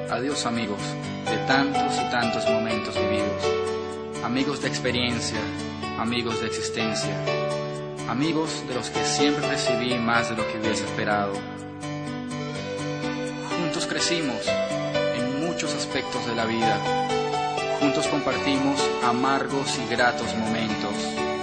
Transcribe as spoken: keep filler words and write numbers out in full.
Adiós amigos de tantos y tantos momentos vividos, amigos de experiencia, amigos de existencia, amigos de los que siempre recibí más de lo que hubiese esperado. Juntos crecimos en muchos aspectos de la vida, juntos compartimos amargos y gratos momentos.